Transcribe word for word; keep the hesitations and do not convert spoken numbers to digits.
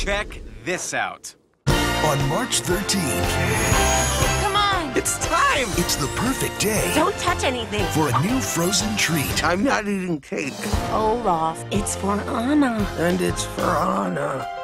Check this out. On March thirteenth, Come on! It's time! it's the perfect day Don't touch anything. for a new frozen treat. I'm not eating cake, Olaf, it's for Anna. and it's for Anna.